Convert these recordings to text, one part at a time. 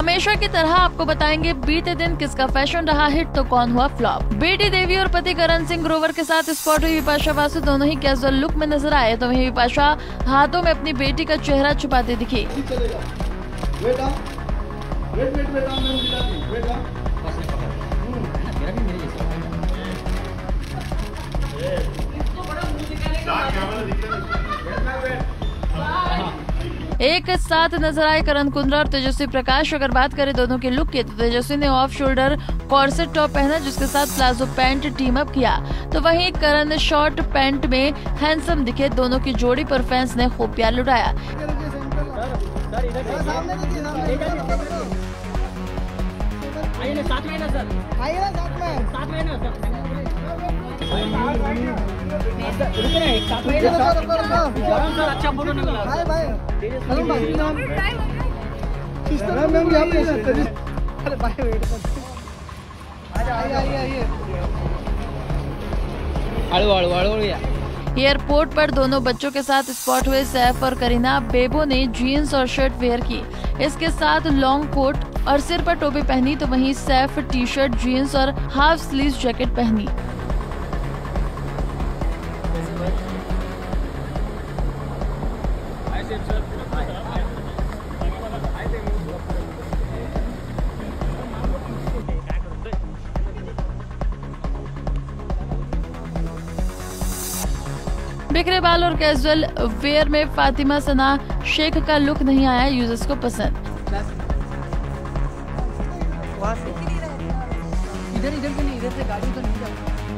हमेशा की तरह आपको बताएंगे बीते दिन किसका फैशन रहा हिट तो कौन हुआ फ्लॉप। बेटी देवी और पति करण सिंह ग्रोवर के साथ स्पॉट हुई विपाशा बासु दोनों ही कैजुअल लुक में नजर आए, तो वहीं विपाशा हाथों में अपनी बेटी का चेहरा छुपाते दिखी। एक साथ नजर आए करण कुंद्रा और तेजस्वी प्रकाश। अगर बात करें दोनों के लुक की तो तेजस्वी ने ऑफ शोल्डर कॉर्सेट टॉप पहना जिसके साथ प्लाजो पैंट टीम अप किया, तो वहीं करण ने शॉर्ट पैंट में हैंडसम दिखे। दोनों की जोड़ी पर फैंस ने खूब प्यार लुटाया। अच्छा फोटो निकला एयरपोर्ट पर दोनों बच्चों के साथ स्पॉट हुए सैफ और करीना। बेबो ने जीन्स और शर्ट वेयर की, इसके साथ लॉन्ग कोट और सिर पर टोपी पहनी, तो वहीं सैफ टी शर्ट जीन्स और हाफ स्लीव जैकेट पहनी। बिखरे बाल और कैजुअल वेयर में फातिमा सना शेख का लुक नहीं आया यूजर्स को पसंद। इधर से गाड़ी तो नहीं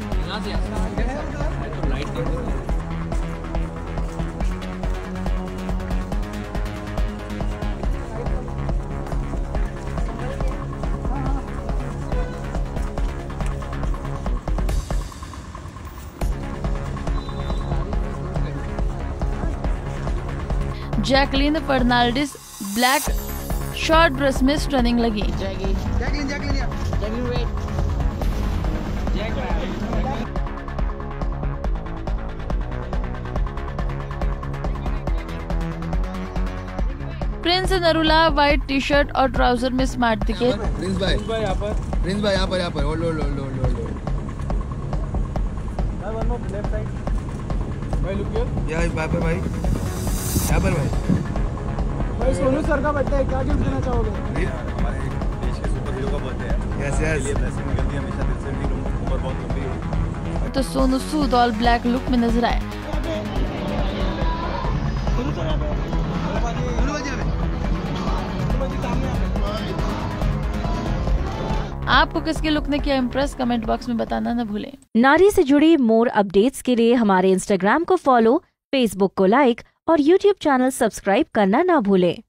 Jacqueline Fernandez black short dress में स्टनिंग लगी। Prince Narula white T shirt और ट्राउजर में स्मार्ट दिखे। प्रिंस भाई यहाँ पर भाई सोनू सर का बर्थडे है, क्या गिफ्ट देना चाहोगे? हमारे देश के सुपर हीरो का बर्थडे है। यस ब्लेसिंग निकलती है हमेशा दिल से, मेरी उम्र बहुत लंबी हो। तो Sonu Sood all black look में नजर आए। आपको किसके लुक ने किया इम्प्रेस, कमेंट बॉक्स में बताना न भूलें। नारी से जुड़ी मोर अपडेट्स के लिए हमारे इंस्टाग्राम को फॉलो, फेसबुक को लाइक और यूट्यूब चैनल सब्सक्राइब करना ना भूलें।